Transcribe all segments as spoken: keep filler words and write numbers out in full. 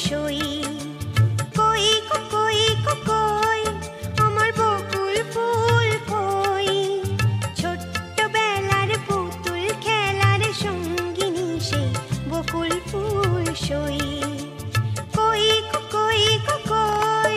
সই। কই কো কই কো কই আমার বকুল ফুল কই, ছোট্টবেলার পুতুল খেলার সঙ্গিনী সেই বকুল ফুল সই। কই কো কই কো কই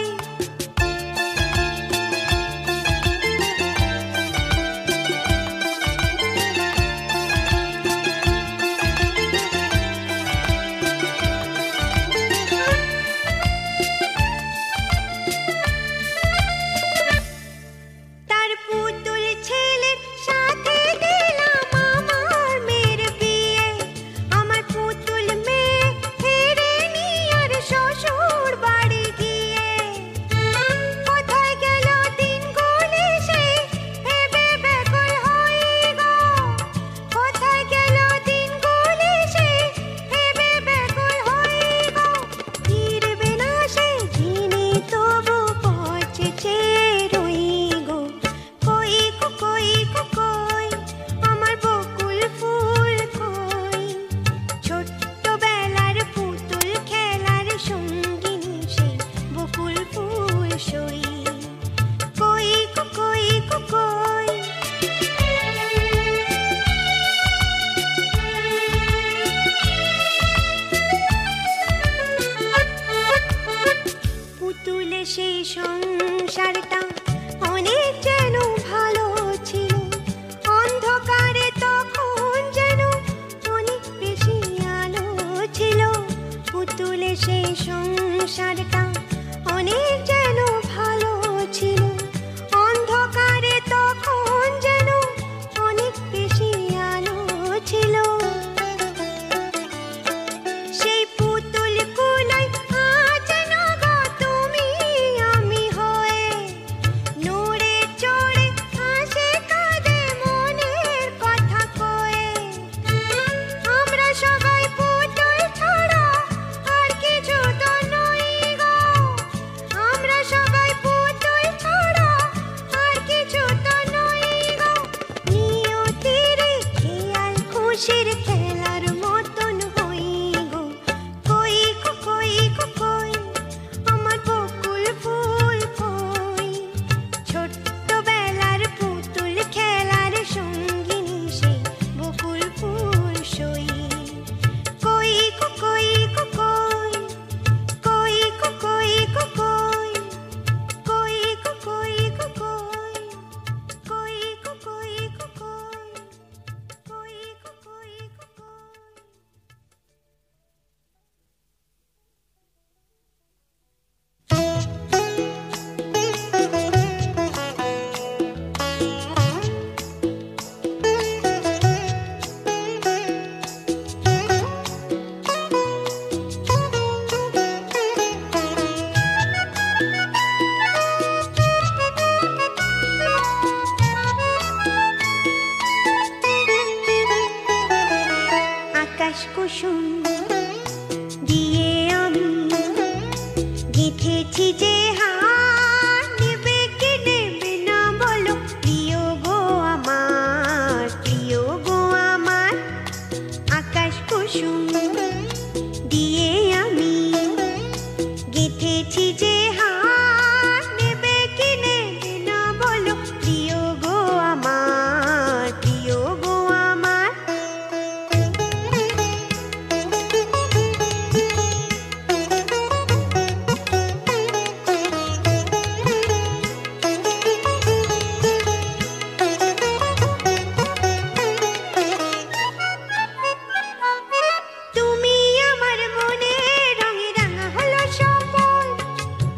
সেই সংসারটা অনেক যেন ভালো ছিল, অন্ধকারে তখন যেন অনেক বেশি আলো ছিল। পুতুলে সেই সংসারটা অনেক যেন ভালো ছিল, অন্ধকারে তখন যেন অনেক বেশি আলো ছিল। সেই পুতুল কুলোই আজ নগো তুমি আমি হয়ে, নড়ে চড়ে হাসে কাঁদে মনের কথা কয়ে। আমরা সবাই পুতুল ছাড়া আর কিছু তো নই গো, আমরা সবাই পুতুল ছাড়া আর কিছু তো নই গো। নিয়তির খেয়াল খুশির খেলার মতন হই গো। কই কো কই কো কই আমার বকুল ফুল কই, ছোট্টবেলার পুতুল খেলার সঙ্গিনী সেই বকুল ফুল সই। কই কো কই কো কই কই কো কই কো কই কই কো কই কো কই কই কো কই কো কই কই কো কই কো কই। আকাশ কুসুম দিয়ে আমি গেঁথেছি যে হার, নেবে কি নেবে না বলো প্রিয় গো আমার, প্রিয় গো আমার। আকাশ কুসুম দিয়ে আমি গেঁথেছি যে হার, নেবে কি নেবে না বলো প্রিয় গো আমার, প্রিয় গো আমার। তুমি আমার মনে রঙে রাঙা হলো সব মন,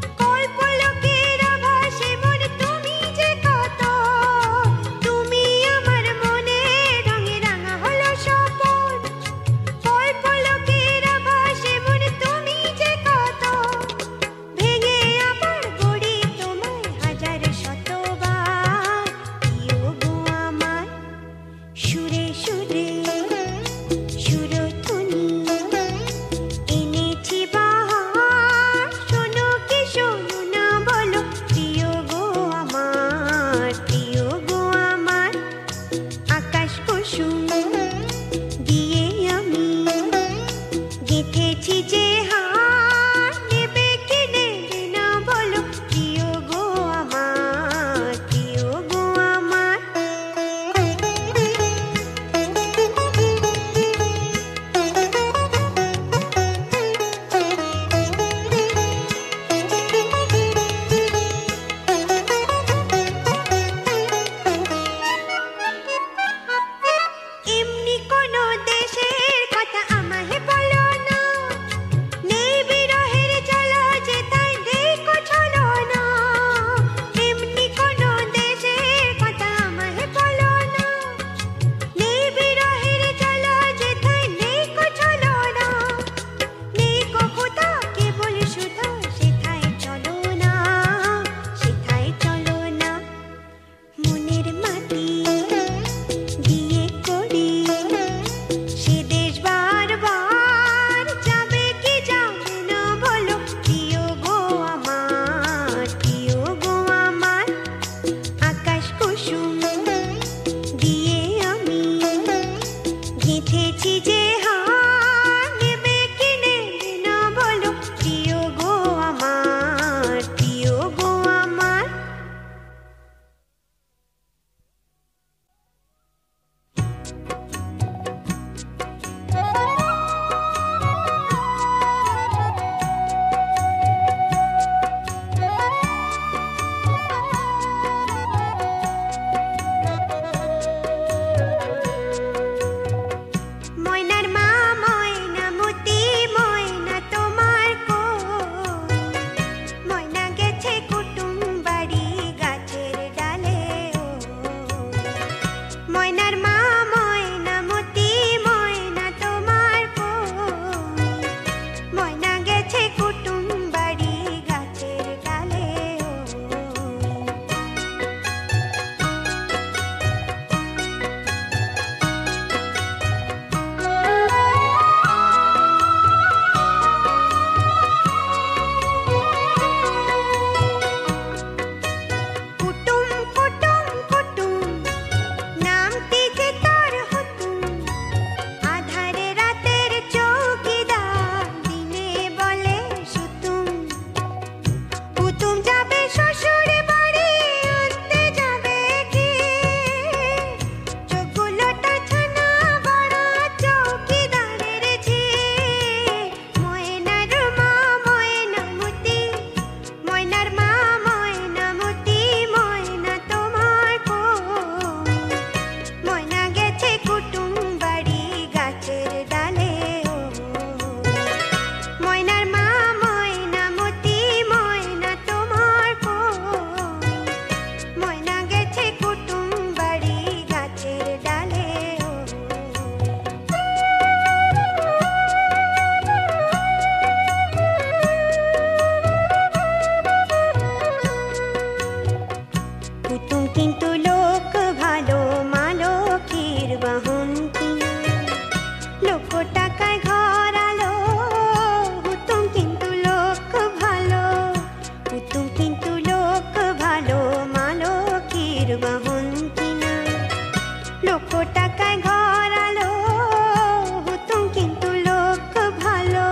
কিন্তু লোক ভালো মালকির বাহন কিনা লক্ষ টাকায় ঘর আলো হুতুম কিন্তু লোক ভালো হুতুম কিন্তু লোক ভালো মালকির বাহন কিনা লক্ষ টাকায় ঘর আলো হুতুম কিন্তু লোক ভালো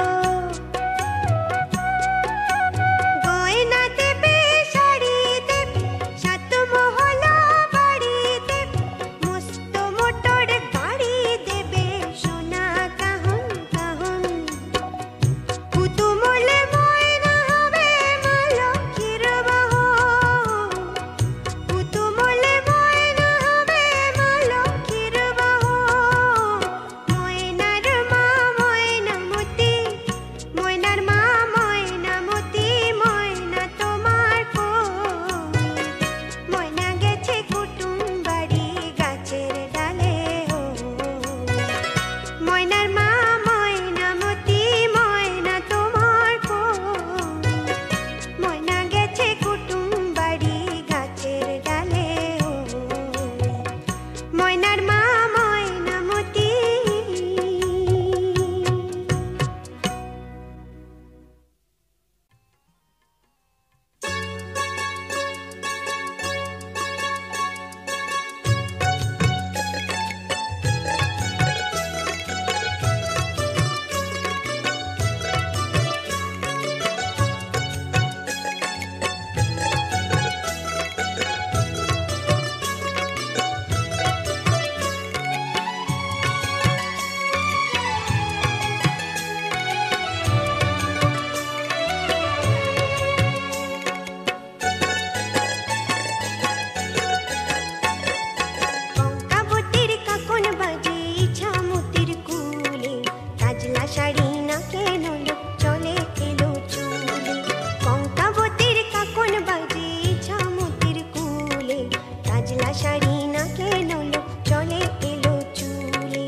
গয়না দেবে শাড়ি দেবে সাত মহলা বাড়ি দেবে মস্ত মোটর গাড়ি দেবে সোনা কাহন কাহন হুতুমলে ময়না হবে মালকির বাহন হুতুমলে ময়না হবে মালকির বাহন ময়নার মা ময়নামতি ময়নার মা ময়নামতি ময়না তোমার কই ময়না গেছে কুটুম বাড়ি গাছের ডালে ও ময়নার মা ময়নামতি ময়না তোমার কই ময়না গেছে কুটুম বাড়ি গাছের ডালে ও ময়নার মা ময়নামতি কঙ্কাবতীর কাকন বাজে ইছামতির কুলে কাজলা শাড়ি না কেন লোক চলে এলো চুলে কঙ্কাবতীর কাকন বাজে ইছামতির কুলে কাজলা শাড়ি না কেন লোক চলে এলো চুলে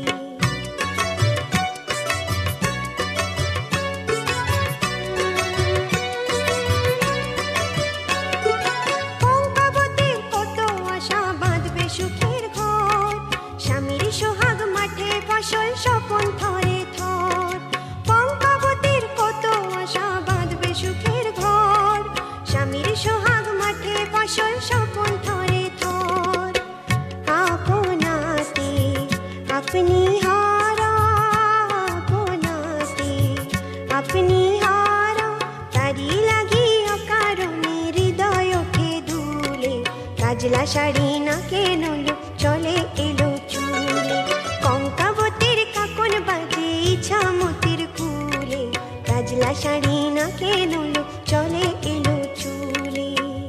কঙ্কাবতীর কত আশা বাঁধবে সুখের ঘর স্বামীর সোহাগ মাঠে ফসল স্বপন থরে থর কঙ্কাবতীর কত আশা বাঁধবে সুখের ঘর স্বামীর সোহাগ মাঠে ফসল স্বপন থরে থর আপনাতে আপনি হারা আপনাতে আপনি হারা তারি লাগি অকারণে হৃদয় ওঠে দুলে কাজলা শাড়ি না কেন লোক চলে এলো চুলে কঙ্কাবতীর কাকন বাজে ইছামতির কুলে কাজলা শাড়ি না কেন লোক চলে এলো চুলে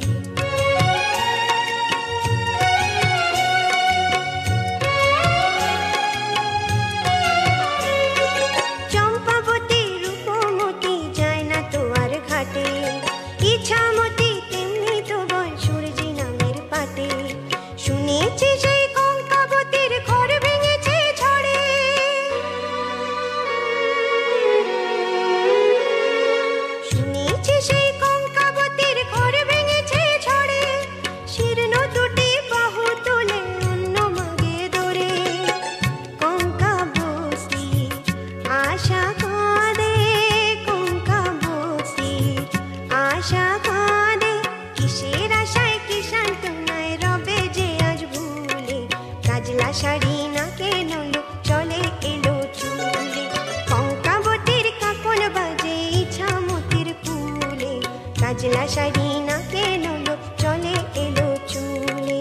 চম্পাবতী রূপমতি যায় না তো আর ঘাটে ইছামতি তেমনি তো বল সূর্যি নামের পাটে শুনেছি সেই কঙ্কাবতীর ঘর ভেঙেছে ঝড়ে শুনেছি সেই কঙ্কাবতীর ঘর ভেঙেছে ঝড়ে শীর্ণ দুটি বাহু তুলে অন্য মাগে ধরে কঙ্কাবতী আশা কাঁদে কঙ্কাবতী আশা কাঁদে কিসের আশায় কি সান্ত্বনায় রবে যে আজ ভুলে কাজলা শাড়ি না কেন লোক চলে এলো চুলে কঙ্কাবতীর কাকন বাজে ইছামতির কুলে কাজলা শাড়ি না কেন লোক চলে এলো চুলে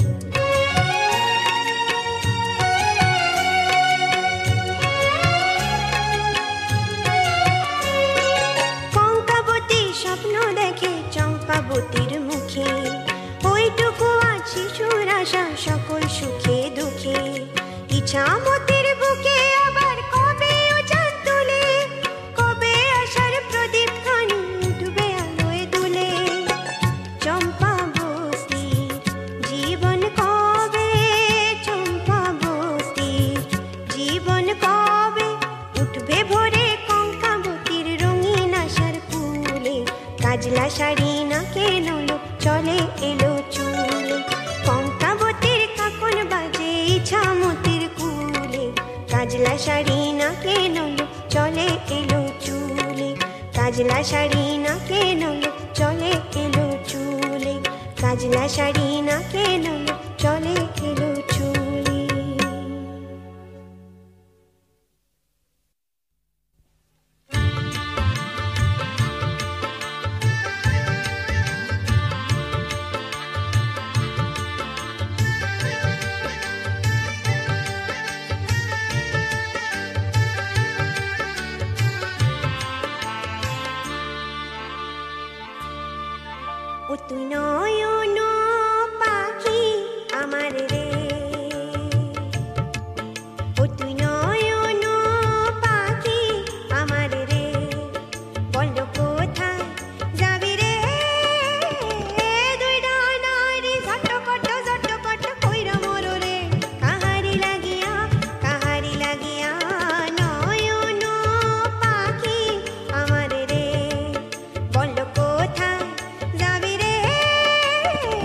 কঙ্কাবতী স্বপ্ন দেখে চম্পাবতীর মুখে ওইটুকু আজ শিশুর আশা সকল সুখে দুঃখে ইছামতির বুকে আবার কবে উজান তুলে কবে আশার প্রদীপ খানি উঠবে আলোয় দুলে চম্পাবতী জীবন কবে চম্পাবতী জীবন কবে উঠবে ভোরে কঙ্কাবতীর রঙিন আশার কুলে কাজলা শাড়ি না কেন লোক চলে এলো চুলে কঙ্কাবতীর কাকন বাজে ইছামতির কুলে, কাজলা শাড়ি নাকে নলো চলে এলো চুলে, কাজলা শাড়ি নাকে নলো চলে এলো চুলে, কাজলা শাড়ি নাকে নলো চলে এলো চুলে। ও তুই নয়ন পাখি আমার রে, ও তুই নয়ন পাখি আমার রে, বল কোথায় যাবি রে, দুই ডানারি ঝটপট ঝটপট কইরা মোর রে, কাহারি লাগিয়া কাহারি লাগিয়া, নয়ন পাখি আমার রে, বল কোথায় যাবি রে,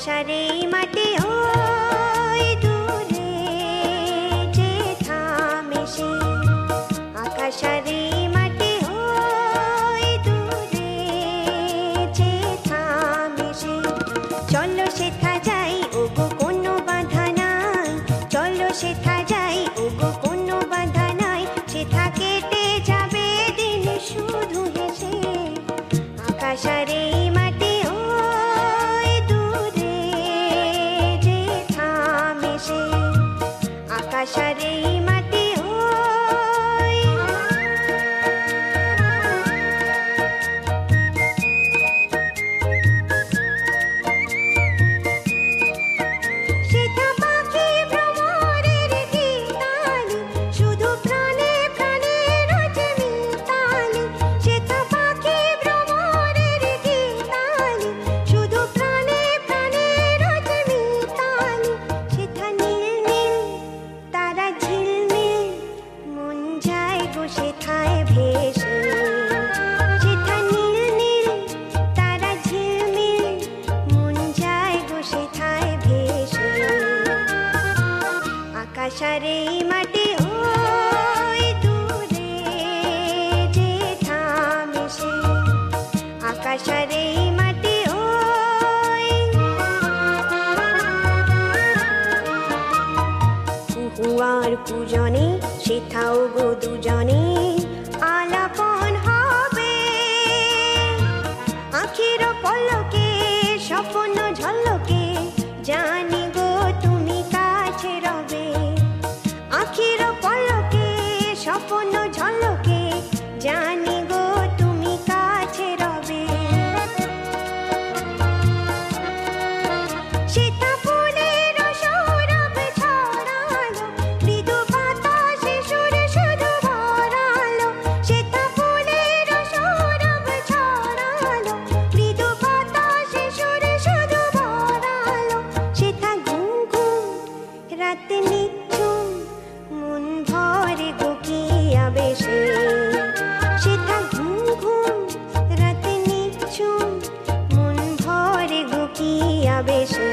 আকাশার এই মাটি ওই দূরে যে থামে সে, আকাশার এই মাটি ওই দূরে যে থামে সে। চলো সেথা যাই ওগো কোনো বাধা নাই, চলো সেথা যাই ওগো কোনো বাধা নাই, সেথা কেটে যাবে দিন শুধু হেসে। আকাশার এই মাটি ওই দূরে যে থামে সে, আকাশার এই মাটি ওই। সেথা পাখি ভ্রমরের গীতালি, শুধু প্রাণে প্রাণে রোজ মিতালি। সেথা পাখি ভ্রমরের গীতালি, শুধু প্রাণে প্রাণে রোজ মিতালি। সেথা নীল নীল তারা ঝিলমিল, মন যায় গো সেথায় ভেসে। সেথা নীল নীল তারা ঝিলমিল, মন যায় গো সেথায় ভেসে। আকাশার এই মাটি ওই দূরে যে থামে সে, আকাশার এই মাটি ওই। কুহুয়ার পূজনে সেথাও গো দুজনে আলাপন হবে, আখির পলকে স্বপ্ন ঝলকে জানি গো তুমি কাছে রবে। আখির পলকে স্বপ্ন ঝলকে জানি গো তুমি কাছে রবে। সেথা ফুলের সৌরভ ছড়ালো, মৃদু বাতাসে সুর শুধু ভরালো। সেথা ফুলের সৌরভ ছড়ালো, মৃদু বাতাসে সুর শুধু ভরালো। সেথা ঘুম ঘুম রাত নিঝুম, মন ভরে গো কি আবেশে। সেথা ঘুম ঘুম রাত নিঝুম, মন ভরে গো কি আবেশে।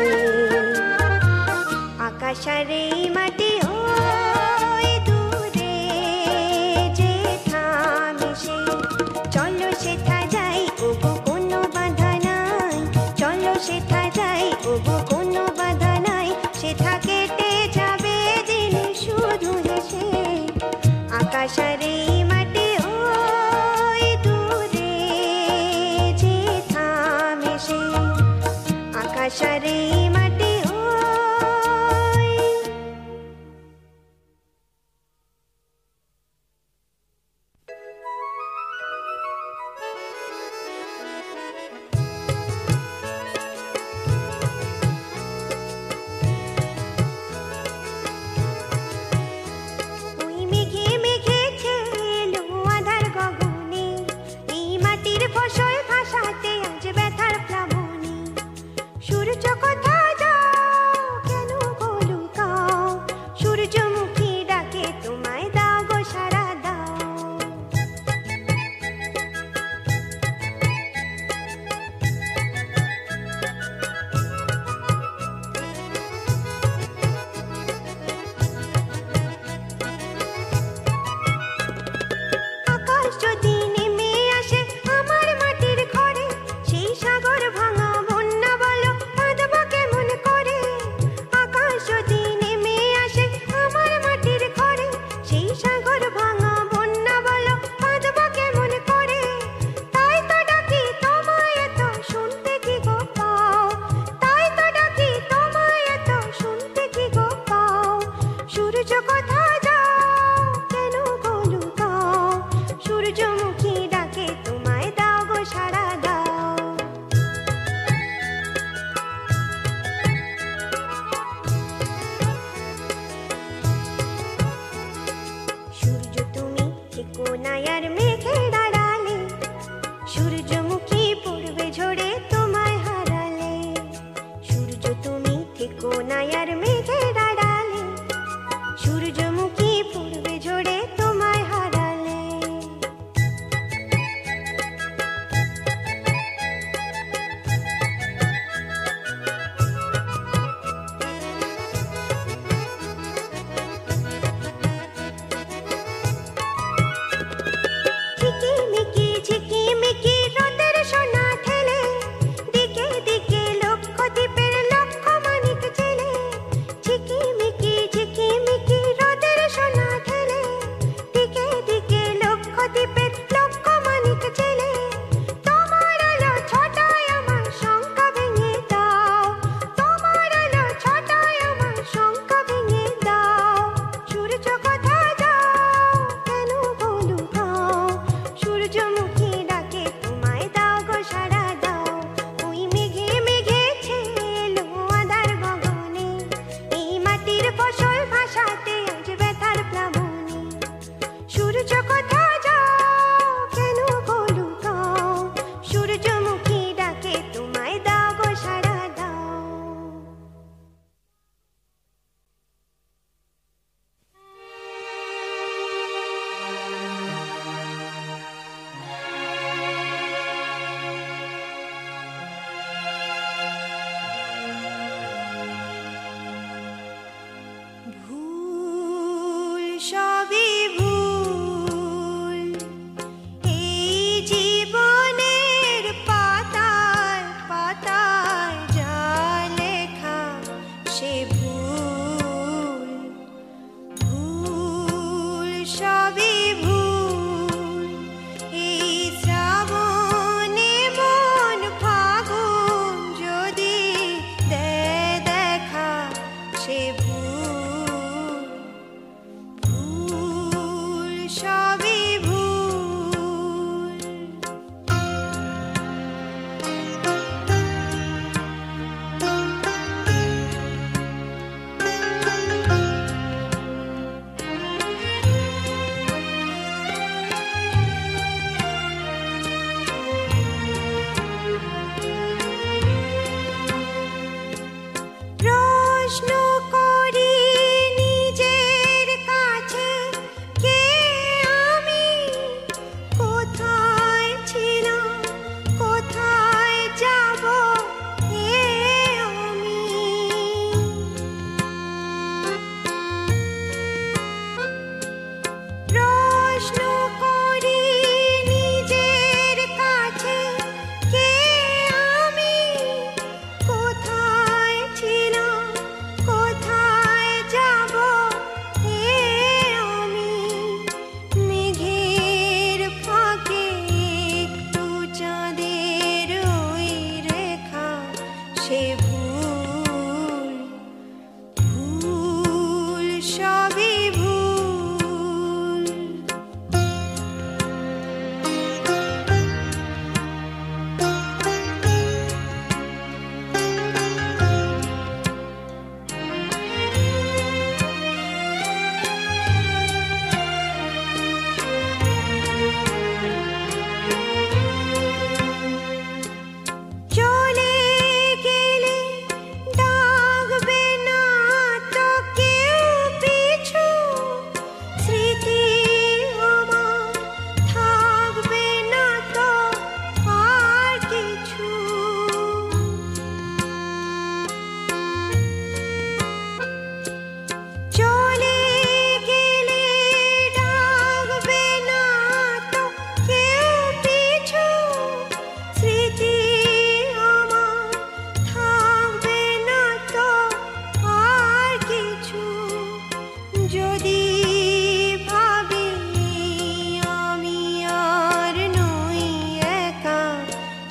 আকাশার এই মাটি ওই দূরে যে থামে সে। চলো সেথা যাই ওগো কোনো বাধা নাই, চলো সেথা যাই ওগো কোনো বাধা নাই, সেথা কেটে যাবে দিন শুধু হেসে। আকাশার এই মাটি ওই দূরে যে থামে সে, আকাশার এই মাটি ওই। ওই মেঘে মেঘে ছেলো আধার গগনে, এই মাটির ফসল ভাসাতে আজ ব্যথার প্লাবনে। সূর্য কোথায়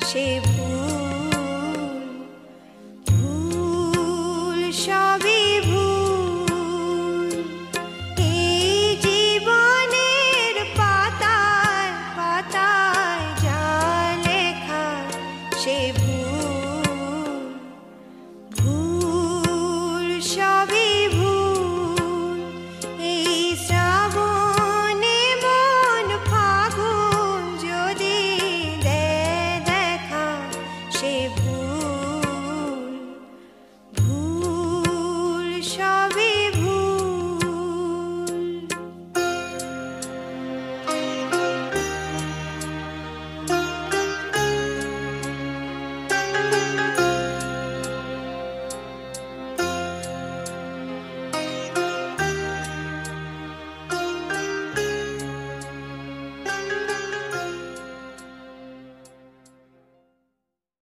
সে ভুল, ভুল সবই ভুল। এই জীবনের পাতায় পাতায় যা লেখা সে ভুল।